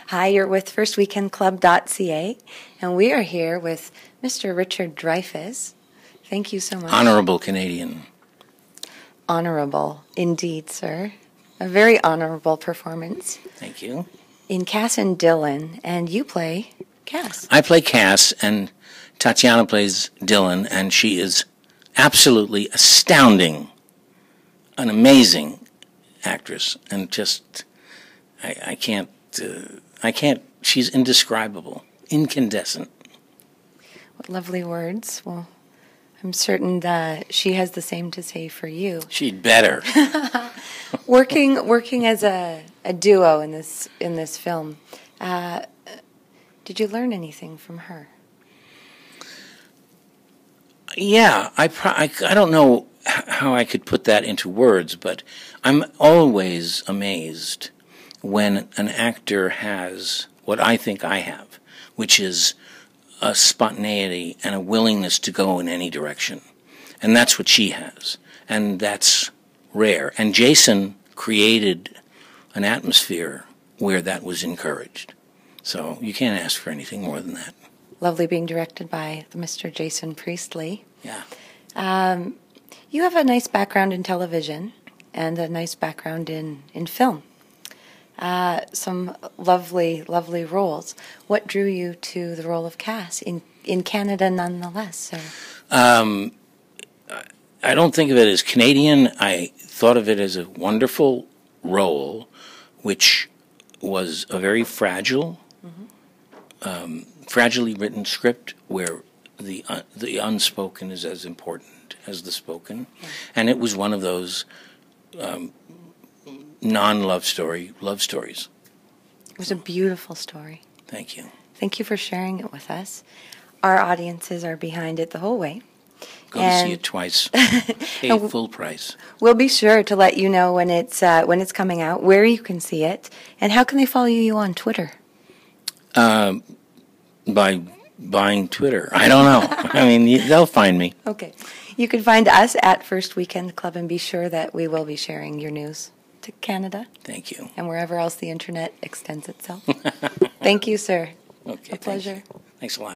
Hi, you're with firstweekendclub.ca, and we are here with Mr. Richard Dreyfuss. Thank you so much. Honorable Canadian. Honorable, indeed, sir. A very honorable performance. Thank you. In Cass and Dylan, and you play Cass. I play Cass, and Tatiana plays Dylan, and she is absolutely astounding, an amazing actress, and just, I can't, she's indescribable, incandescent. What lovely words. Well, I'm certain that she has the same to say for you. She'd better. Working as a duo in this film, did you learn anything from her? Yeah, I don't know how I could put that into words, but I'm always amazed when an actor has what I think I have, which is a spontaneity and a willingness to go in any direction. And that's what she has. And that's rare. And Jason created an atmosphere where that was encouraged. So you can't ask for anything more than that. Lovely being directed by Mr. Jason Priestley. Yeah. You have a nice background in television and a nice background in film. Some lovely, lovely roles. What drew you to the role of Cass in Canada nonetheless, sir? I don't think of it as Canadian. I thought of it as a wonderful role, which was a very fragile, fragilely written script where the unspoken is as important as the spoken. Yeah. And it was one of those non-love love stories. It was a beautiful story. Thank you. Thank you for sharing it with us. Our audiences are behind it the whole way. Go to see it twice. Pay full price. We'll be sure to let you know when it's coming out, where you can see it, and how can they follow you on Twitter? By buying Twitter. I don't know. I mean, they'll find me. Okay. You can find us at First Weekend Club, and be sure that we will be sharing your news to Canada. Thank you. And wherever else the internet extends itself. Thank you, sir. Okay. A pleasure. Thanks a lot.